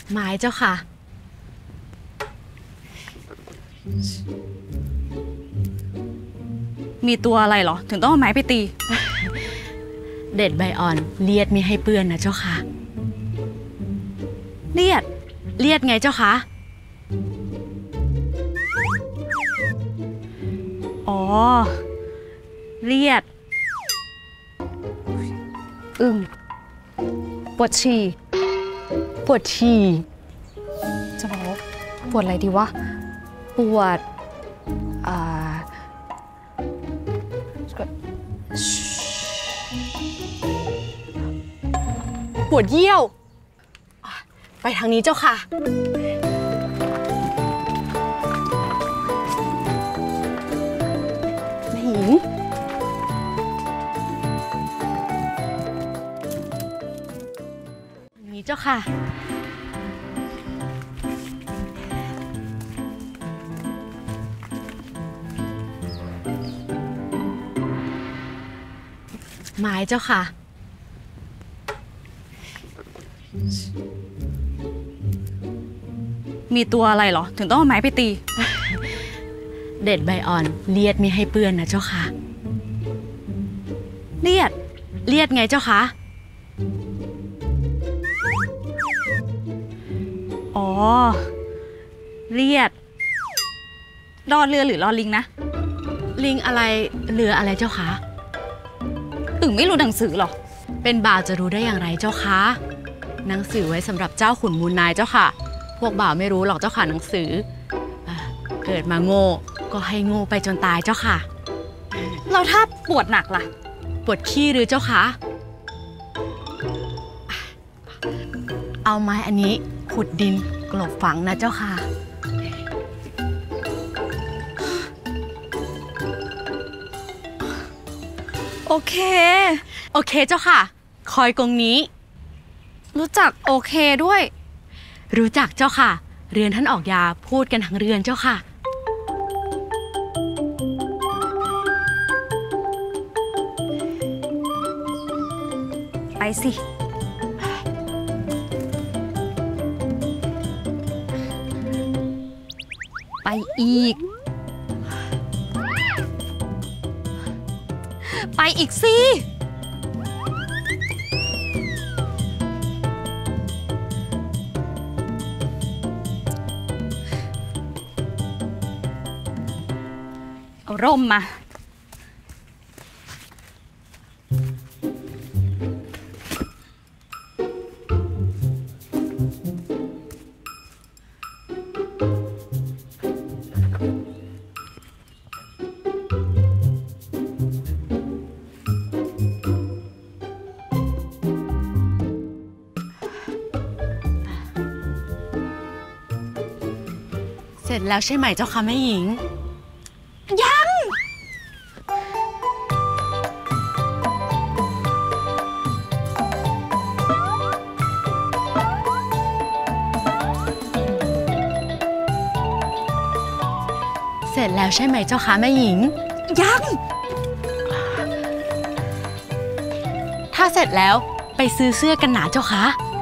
ไม้เจ้าค่ะมีตัวอะไรเหรอถึงต้องเอาไม้ไปตีเด็ดใบอ่อนเลียดไม่ให้เปื้อนนะเจ้าค่ะเลียดไงเจ้าคะอ๋อเลียดปวดฉี่จะบอกว่าปวดอะไรดีวะปวดเยี่ยวไปทางนี้เจ้าค่ะแม่หญิงนี้เจ้าค่ะไม้เจ้าค่ะมีตัวอะไรเหรอถึงต้องเอาไม้ไปตีเด็ดใบอ่อนเลียดไม่ให้เปื้อนนะเจ้าค่ะเลียดไงเจ้าคะอ๋อเลียดรอเรือหรือรอลิงนะลิงอะไรเรืออะไรเจ้าคะไม่รู้หนังสือหรอเป็นบ่าวจะรู้ได้อย่างไรเจ้าคะหนังสือไว้สำหรับเจ้าขุนมูลนายเจ้าค่ะพวกบ่าวไม่รู้หรอกเจ้าค่ะหนังสือเกิดมาโง่ก็ให้โง่ไปจนตายเจ้าค่ะเราถ้าปวดหนักล่ะปวดขี้หรือเจ้าคะเอาไม้อันนี้ขุดดินกลบฝังนะเจ้าค่ะโอเคเจ้าค่ะคอยกงนี้รู้จักโอเคด้วยรู้จักเจ้าค่ะเรือนท่านออกยาพูดกันทั้งเรือนเจ้าค่ะไปสิไปอีกสิเอาร่มมาเสร็จแล้วใช่ไหมเจ้าค่ะแม่หญิงยังเสร็จแล้วใช่ไหมเจ้าค่ะแม่หญิงยังถ้าเสร็จแล้วไปซื้อเสื้อกันหนาเจ้าค่ะ